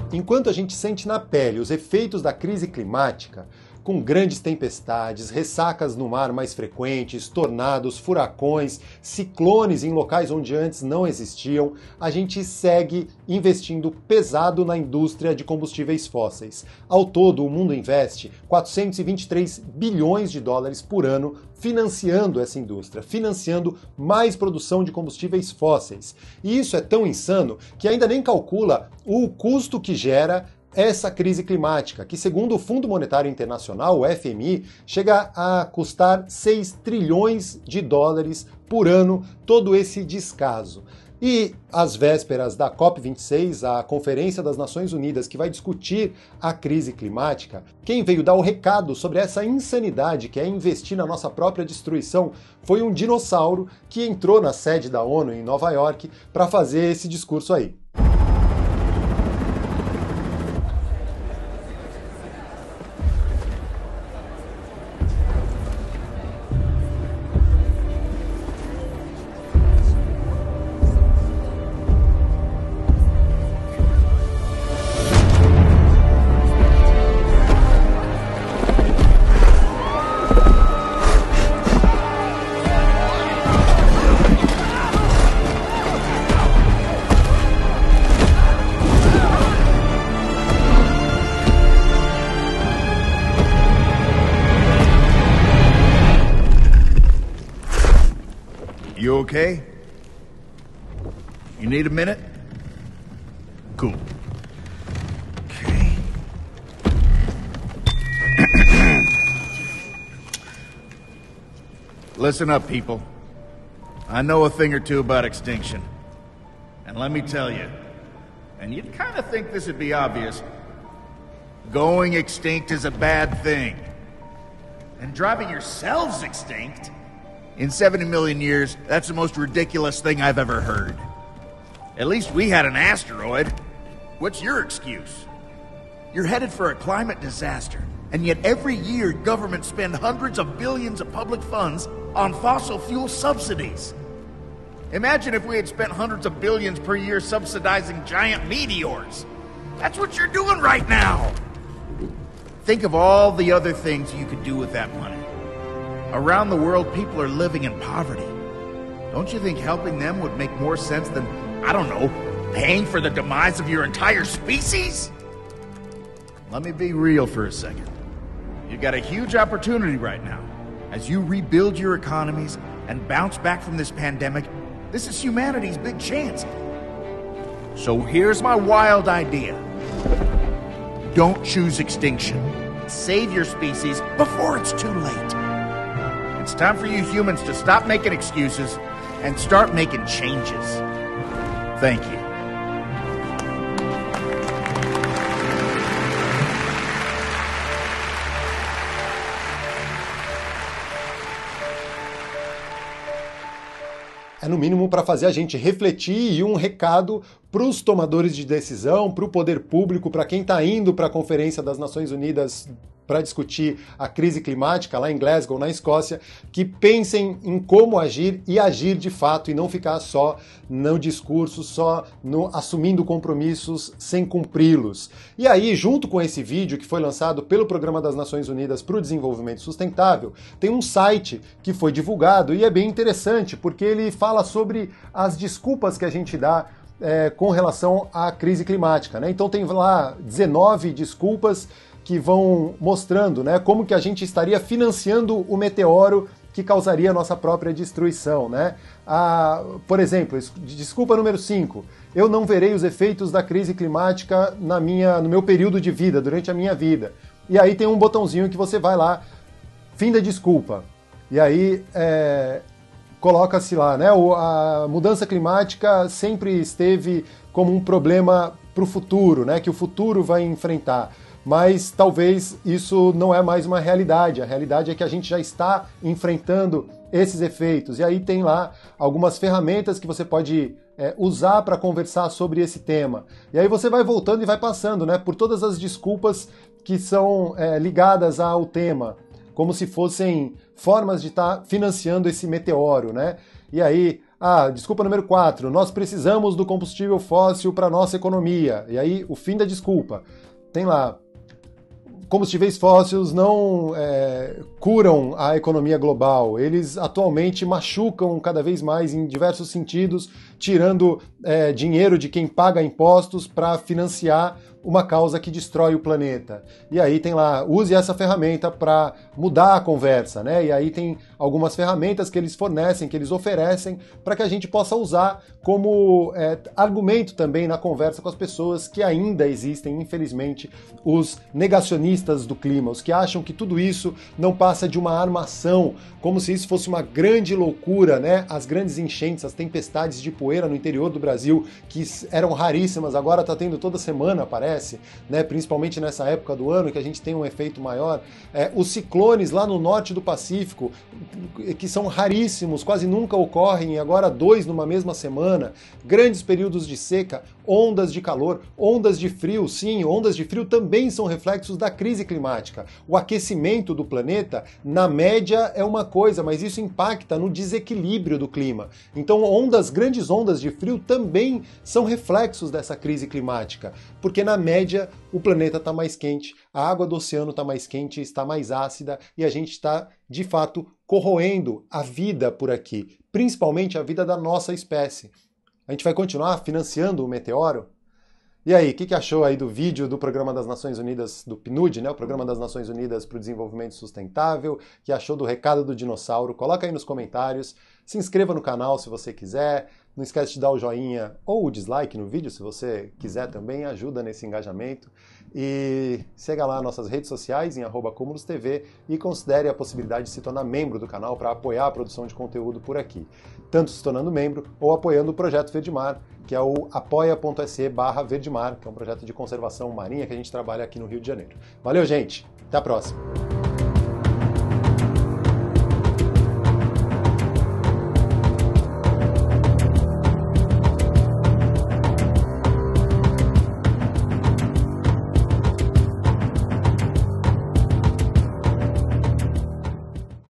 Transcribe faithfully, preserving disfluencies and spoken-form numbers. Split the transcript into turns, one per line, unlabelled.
Enquanto a gente sente na pele os efeitos da crise climática, com grandes tempestades, ressacas no mar mais frequentes, tornados, furacões, ciclones em locais onde antes não existiam, a gente segue investindo pesado na indústria de combustíveis fósseis. Ao todo, o mundo investe quatrocentos e vinte e três bilhões de dólares por ano financiando essa indústria, financiando mais produção de combustíveis fósseis. E isso é tão insano que ainda nem calcula o custo que gera essa crise climática, que segundo o Fundo Monetário Internacional, o F M I, chega a custar seis trilhões de dólares por ano todo esse descaso. E às vésperas da COP vinte e seis, a Conferência das Nações Unidas, que vai discutir a crise climática, quem veio dar o recado sobre essa insanidade que é investir na nossa própria destruição foi um dinossauro que entrou na sede da ONU em Nova York para fazer esse discurso aí.
You okay? You need a minute? Cool. Okay. Listen up, people. I know a thing or two about extinction. And let me tell you, and you'd kind of think this would be obvious, going extinct is a bad thing. And driving yourselves extinct? In seventy million years, that's the most ridiculous thing I've ever heard. At least we had an asteroid. What's your excuse? You're headed for a climate disaster, and yet every year governments spend hundreds of billions of public funds on fossil fuel subsidies. Imagine if we had spent hundreds of billions per year subsidizing giant meteors. That's what you're doing right now. Think of all the other things you could do with that money. Around the world, people are living in poverty. Don't you think helping them would make more sense than, I don't know, paying for the demise of your entire species? Let me be real for a second. You've got a huge opportunity right now. As you rebuild your economies and bounce back from this pandemic, this is humanity's big chance. So here's my wild idea. Don't choose extinction. Save your species before it's too late. It's time for you humans to stop making excuses and start making changes. Thank you.
É no mínimo para fazer a gente refletir e um recado para os tomadores de decisão, para o poder público, para quem está indo para a Conferência das Nações Unidas para discutir a crise climática lá em Glasgow, na Escócia, que pensem em como agir e agir de fato e não ficar só no discurso, só no assumindo compromissos sem cumpri-los. E aí, junto com esse vídeo que foi lançado pelo Programa das Nações Unidas para o Desenvolvimento Sustentável, tem um site que foi divulgado e é bem interessante, porque ele fala sobre as desculpas que a gente dá é, com relação à crise climática, né? Então tem lá dezenove desculpas que vão mostrando, né, como que a gente estaria financiando o meteoro que causaria a nossa própria destruição, né? Ah, por exemplo, desculpa número cinco, eu não verei os efeitos da crise climática na minha, no meu período de vida, durante a minha vida. E aí tem um botãozinho que você vai lá, fim da desculpa. E aí é, coloca-se lá, né, a mudança climática sempre esteve como um problema para o futuro, né, que o futuro vai enfrentar. Mas talvez isso não é mais uma realidade. A realidade é que a gente já está enfrentando esses efeitos. E aí tem lá algumas ferramentas que você pode é, usar para conversar sobre esse tema. E aí você vai voltando e vai passando, né, por todas as desculpas que são é, ligadas ao tema, como se fossem formas de estar financiando esse meteoro, né? E aí Ah, desculpa número quatro, nós precisamos do combustível fóssil para nossa economia. E aí, o fim da desculpa. Tem lá, combustíveis fósseis não é, curam a economia global. Eles atualmente machucam cada vez mais em diversos sentidos, tirando é, dinheiro de quem paga impostos para financiar uma causa que destrói o planeta. E aí tem lá, use essa ferramenta para mudar a conversa, né? E aí tem algumas ferramentas que eles fornecem, que eles oferecem, para que a gente possa usar como é, argumento também na conversa com as pessoas que ainda existem, infelizmente, os negacionistas do clima, os que acham que tudo isso não passa de uma armação, como se isso fosse uma grande loucura, né? As grandes enchentes, as tempestades de poeira no interior do Brasil, que eram raríssimas, agora está tendo toda semana, parece, né, principalmente nessa época do ano que a gente tem um efeito maior, é, os ciclones lá no norte do Pacífico, que são raríssimos, quase nunca ocorrem, e agora dois numa mesma semana, grandes períodos de seca, ondas de calor, ondas de frio, sim, ondas de frio também são reflexos da crise climática. O aquecimento do planeta, na média, é uma coisa, mas isso impacta no desequilíbrio do clima. Então, ondas, grandes ondas de frio também são reflexos dessa crise climática, porque na média o planeta está mais quente, a água do oceano está mais quente, está mais ácida e a gente está, de fato, corroendo a vida por aqui, principalmente a vida da nossa espécie. A gente vai continuar financiando o meteoro? E aí, o que, que achou aí do vídeo do Programa das Nações Unidas, do P N U D, né, o Programa das Nações Unidas para o Desenvolvimento Sustentável? Que achou do recado do dinossauro? Coloca aí nos comentários, se inscreva no canal se você quiser, não esquece de dar o joinha ou o dislike no vídeo, se você quiser também, ajuda nesse engajamento. E siga lá nossas redes sociais em arroba Cumulus T V e considere a possibilidade de se tornar membro do canal para apoiar a produção de conteúdo por aqui, tanto se tornando membro ou apoiando o Projeto Verdemar, que é o apoia.se barra Verdemar, que é um projeto de conservação marinha que a gente trabalha aqui no Rio de Janeiro. Valeu, gente! Até a próxima!